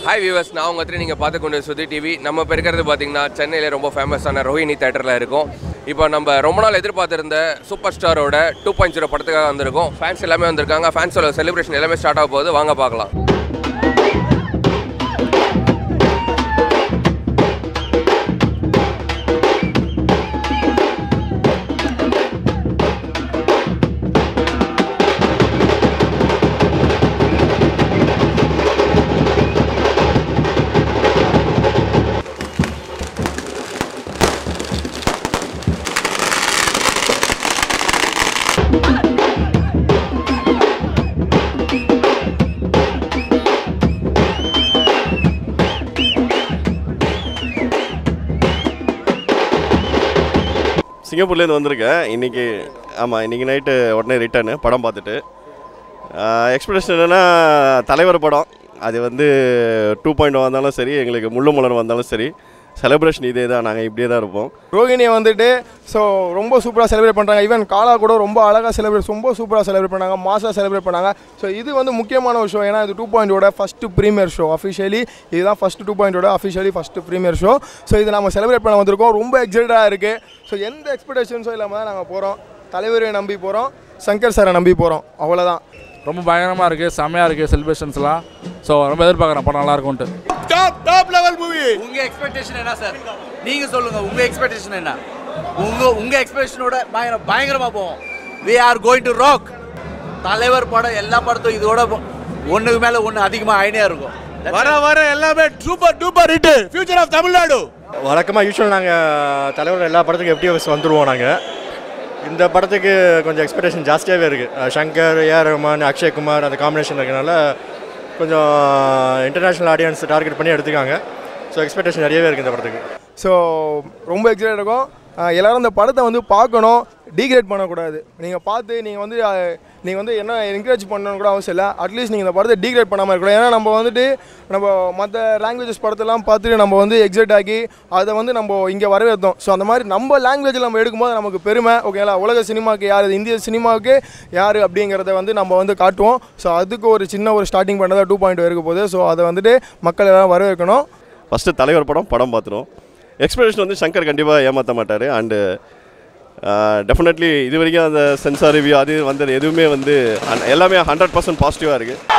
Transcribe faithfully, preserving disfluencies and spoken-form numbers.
Hi viewers, நான் உங்க அத்தனை நீங்க பார்த்து கொண்டு சுதி டிவி. நம்ம இப்ப இருக்கிறது பாத்தீங்கன்னா சென்னையில ரொம்ப ஃபேமஸான ரோஹினி தியேட்டர்ல இருக்கோம். இப்போ நம்ம ரொம்ப நாள் எதிர்பார்த்திருந்த சூப்பர் ஸ்டாரோட டூ பாயிண்ட் ஜீரோ படத்துக்காக வந்திருக்கோம். ஃபேன்ஸ் எல்லாமே வந்திருக்காங்க. ஃபேன்ஸோட செலிப்ரேஷன் எல்லாமே ஸ்டார்ட் ஆக போகுது. வாங்க பார்க்கலாம். சிங்கப்பூர்லேருந்து வந்திருக்கேன் இன்றைக்கி. ஆமாம், இன்றைக்கி நைட்டு உடனே ரிட்டர்னு படம் பார்த்துட்டு. எக்ஸ்பெக்டேஷன் என்னென்னா, தலைவர் படம் அது வந்து டூ பாயிண்ட் வந்தாலும் சரி, எங்களுக்கு முள்ளு மலர் வந்தாலும் சரி, செலிப்ரேஷன் இதே தான். நாங்கள் இப்படியே தான் இருப்போம். ரோஹினியை வந்துட்டு ஸோ ரொம்ப சூப்பராக செலிப்ரேட் பண்ணுறாங்க. ஈவன் காலா கூட ரொம்ப அழகாக செலிப்ரேட் ரொம்ப சூப்பராக செலிப்ரேட் பண்ணாங்க, மாசாக செலிப்ரேட் பண்ணாங்க. ஸோ இது வந்து முக்கியமான ஒரு ஷோ. ஏன்னா இது டூ பாயிண்டோட ஃபஸ்ட்டு ப்ரீமியர் ஷோ. அஃபிஷியலி இதுதான் ஃபஸ்ட்டு டூ பாயிண்டோட officially first premiere show. So இது நம்ம செலிப்ரேட் பண்ண வந்திருக்கோம். ரொம்ப எக்ஸைட்டடாக இருக்குது. ஸோ எந்த எக்ஸ்பெக்டேஷன்ஸும் இல்லாமல் தான் நாங்கள் போகிறோம். தலைவரை நம்பி போகிறோம், சங்கர் சாரை நம்பி போகிறோம். அவ்வளோதான். ரொம்ப பயங்கரமாக இருக்குது, செம்மையாக இருக்குது செலிப்ரேஷன்ஸ்லாம். ஸோ ரொம்ப எதிர்பார்க்குறேன் படம் நல்லா இருக்கும்ட்டு. Top top level movie. உங்க எக்ஸ்பெக்டேஷன் என்ன சார்? நீங்க சொல்லுங்க, உங்க எக்ஸ்பெக்டேஷன் என்ன? உங்க உங்க எக்ஸ்பெக்டேஷனோட பயங்கர பயங்கரமா போவோம். we are going to rock. தலைவர் படம் எல்லா படத்தும் இதோட ஒண்ணுக்கு மேல ஒண்ணு அதிகமா ஐடியா இருக்கும். வர வர எல்லாமே super duper hit. Future of Tamil Nadu. வழக்கமாக யூஸ்வல் நாங்கள் தலைவர் எல்லா படத்துக்கும் எஃப் டி எஃப் எஸ் வந்துடுவோம். நாங்கள் இந்த படத்துக்கு கொஞ்சம் எக்ஸ்பெக்டேஷன் ஜாஸ்தியாகவே இருக்குது. ஷங்கர், ஏ ஆர் ரஹ்மான், அக்ஷய்குமார் அந்த காம்பினேஷன் இருக்கனால கொஞ்சம் இன்டர்நேஷ்னல் ஆடியன்ஸ் டார்கெட் பண்ணி எடுத்துக்காங்க. ஸோ எக்ஸ்பெக்டேஷன் நிறையவே இருக்குது இந்த படத்துக்கு. ஸோ ரொம்ப எக்ஸைட் இருக்கும். எல்லோரும் இந்த படத்தை வந்து பார்க்கணும், டீக்ரேட் பண்ணக்கூடாது. நீங்கள் பார்த்து நீங்கள் வந்து நீங்கள் வந்து என்ன என்கரேஜ் பண்ணணும்னு கூட அவசியம் இல்லை. அட்லீஸ்ட் நீங்கள் இந்த படத்தை டீக்ரேட் பண்ணாமல் இருக்கணும். ஏன்னா நம்ம வந்துட்டு நம்ம மற்ற லாங்குவேஜஸ் படத்தெல்லாம் பார்த்துட்டு நம்ம வந்து எக்ஸைட் ஆகி அதை வந்து நம்ம இங்கே வரவேற்றோம். ஸோ அந்த மாதிரி நம்ம லாங்குவேஜில் நம்ம எடுக்கும்போது நமக்கு பெருமை. ஓகேங்களா? உலக சினிமாவுக்கு யார், இந்திய சினிமாவுக்கு யார் அப்படிங்கிறத வந்து நம்ம வந்து காட்டுவோம். ஸோ அதுக்கு ஒரு சின்ன ஒரு ஸ்டார்டிங் பண்ணதாக டூ பாயிண்ட் இருக்க போகுது. ஸோ அதை வந்துட்டு மக்கள் எல்லாம் வரவேற்கணும். ஃபஸ்ட்டு தலைவர் படம் படம் பார்த்துருவோம். எக்ஸ்பெக்டேஷன் வந்து சங்கர் கண்டிப்பாக ஏமாற்ற மாட்டார். அண்டு டெஃபினெட்லி இது வரைக்கும் அந்த சென்சார் ரிவ்யூ அது வந்தது எதுவுமே வந்து எல்லாமே ஹண்ட்ரட் பர்சன்ட் பாசிட்டிவாக இருக்குது.